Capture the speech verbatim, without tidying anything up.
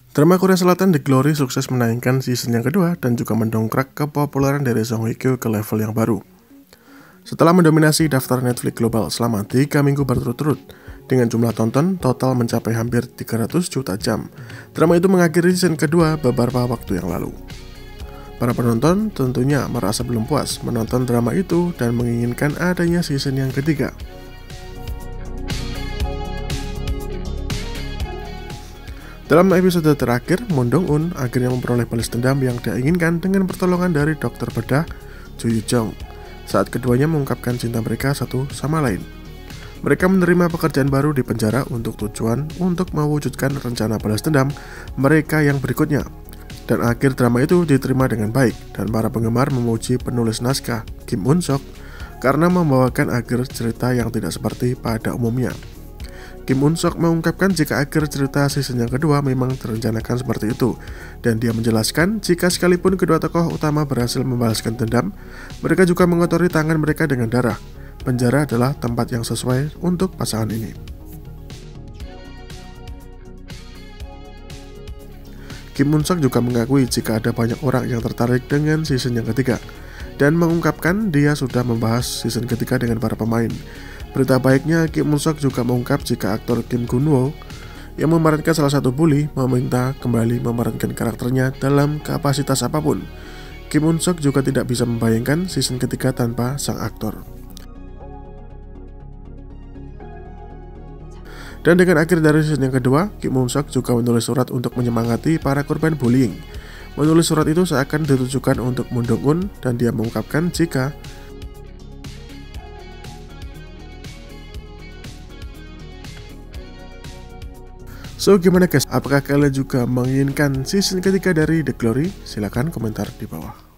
Drama Korea Selatan The Glory sukses menayangkan season yang kedua dan juga mendongkrak kepopuleran dari Song Hye Kyo ke level yang baru. Setelah mendominasi daftar Netflix global selama tiga minggu berturut-turut, dengan jumlah tonton total mencapai hampir tiga ratus juta jam, drama itu mengakhiri season kedua beberapa waktu yang lalu. Para penonton tentunya merasa belum puas menonton drama itu dan menginginkan adanya season yang ketiga. Dalam episode terakhir, Moon Dong-un akhirnya memperoleh balas dendam yang dia inginkan dengan pertolongan dari dokter bedah Jo Yoo-jung saat keduanya mengungkapkan cinta mereka satu sama lain. Mereka menerima pekerjaan baru di penjara untuk tujuan untuk mewujudkan rencana balas dendam mereka yang berikutnya. Dan akhir drama itu diterima dengan baik dan para penggemar memuji penulis naskah Kim Un-sok karena membawakan akhir cerita yang tidak seperti pada umumnya. Kim Un-sok mengungkapkan jika akhir cerita season yang kedua memang direncanakan seperti itu, dan dia menjelaskan jika sekalipun kedua tokoh utama berhasil membalaskan dendam, mereka juga mengotori tangan mereka dengan darah. Penjara adalah tempat yang sesuai untuk pasangan ini. Kim Un-sok juga mengakui jika ada banyak orang yang tertarik dengan season yang ketiga, dan mengungkapkan dia sudah membahas season ketiga dengan para pemain. Berita baiknya, Kim Un-sok juga mengungkap jika aktor Kim Gun-woo yang memerankan salah satu bully meminta kembali memerankan karakternya dalam kapasitas apapun. Kim Un-sok juga tidak bisa membayangkan season ketiga tanpa sang aktor. Dan dengan akhir dari season yang kedua, Kim Un-sok juga menulis surat untuk menyemangati para korban bullying. Menulis surat itu seakan ditujukan untuk Moon Dong-un dan dia mengungkapkan jika So gimana guys, apakah kalian juga menginginkan season ketiga dari The Glory? Silahkan komentar di bawah.